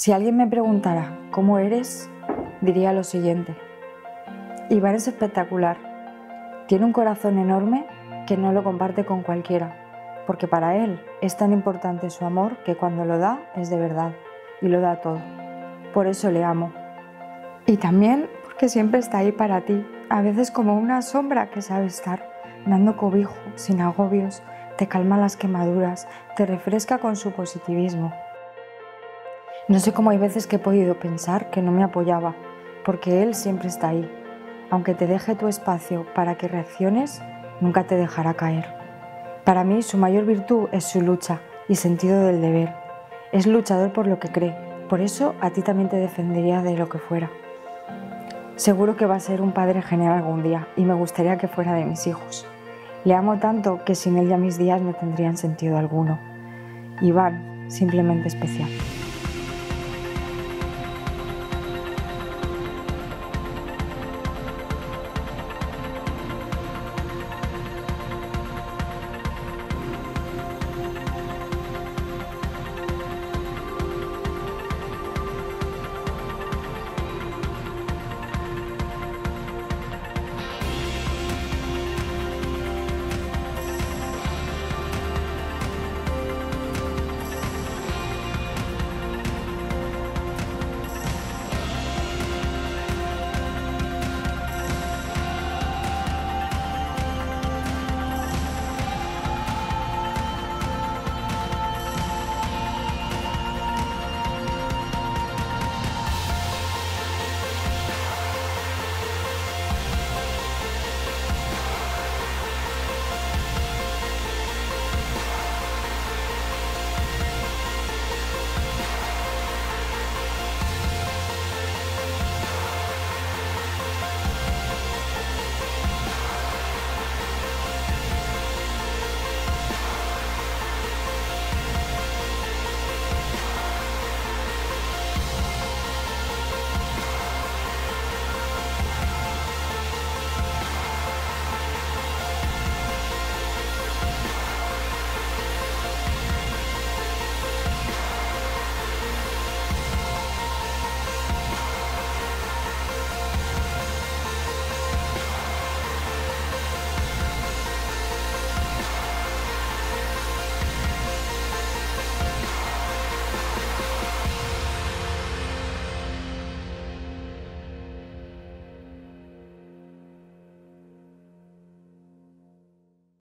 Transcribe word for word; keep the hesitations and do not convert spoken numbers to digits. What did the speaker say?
Si alguien me preguntara cómo eres, diría lo siguiente. Iván es espectacular. Tiene un corazón enorme que no lo comparte con cualquiera, porque para él es tan importante su amor que cuando lo da es de verdad y lo da todo. Por eso le amo. Y también porque siempre está ahí para ti, a veces como una sombra que sabe estar, dando cobijo, sin agobios, te calma las quemaduras, te refresca con su positivismo. No sé cómo hay veces que he podido pensar que no me apoyaba, porque él siempre está ahí. Aunque te deje tu espacio para que reacciones, nunca te dejará caer. Para mí su mayor virtud es su lucha y sentido del deber. Es luchador por lo que cree, por eso a ti también te defendería de lo que fuera. Seguro que va a ser un padre genial algún día y me gustaría que fuera de mis hijos. Le amo tanto que sin él ya mis días no tendrían sentido alguno. Iván, simplemente especial.